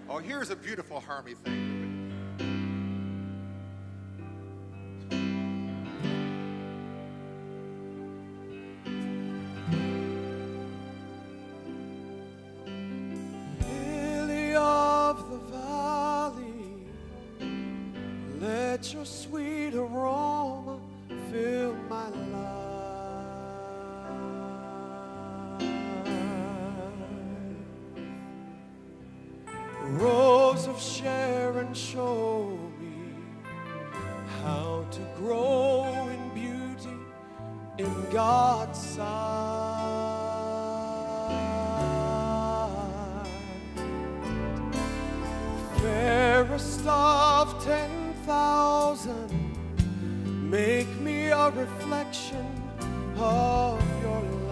Oh, here's a beautiful harmony thing. Lily of the valley, let your sweet aroma fill my life. Rose of Sharon, show me how to grow in beauty in God's sight. Fairest of 10,000, make me a reflection of your light.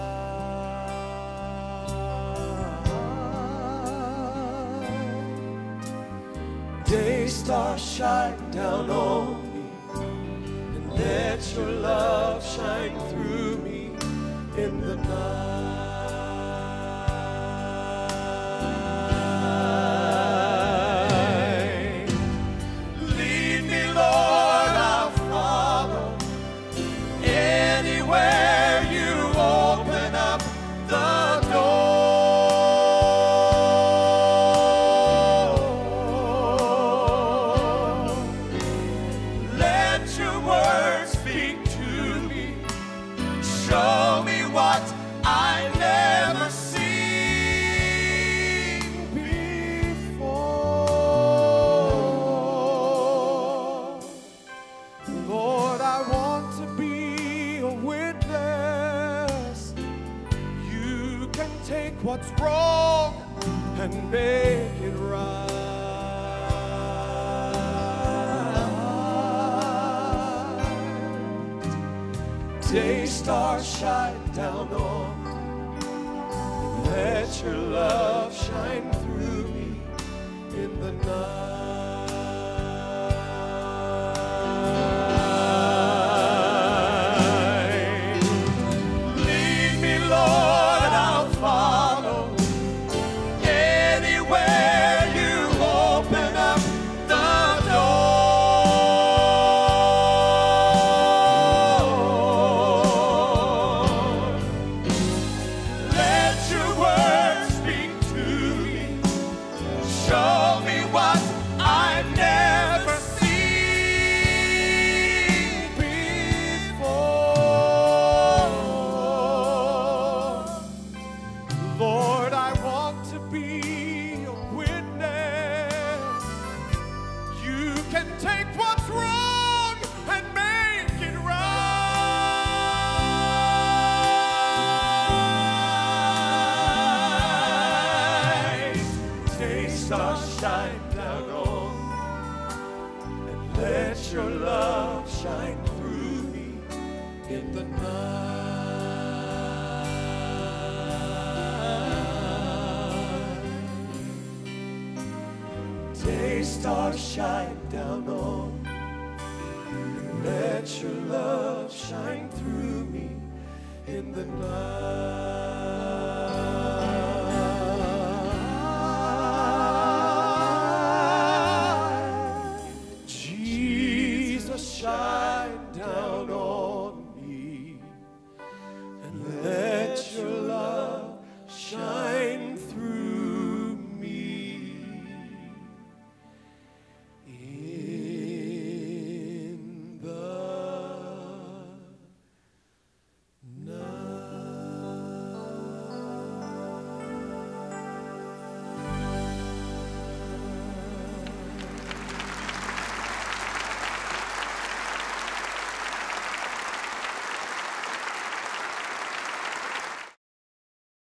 Daystar, shine down on me, and let your love shine through me in the night. Lead me, Lord, I'll follow. Anywhere you open up the door. Show me what I never seen before. Lord, I want to be a witness. You can take what's wrong and make it right. Daystar, shine down on me, let your love shine through me in the night. Lead me, Lord, I'll follow. Anywhere you open up the door. Show me what I've never seen before. Lord, I want to be a witness. You can take what's wrong and make it right. Daystar, shine down on me, and let your love shine through me in the night. Daystar, shine down on me, and let your love shine through me in the night.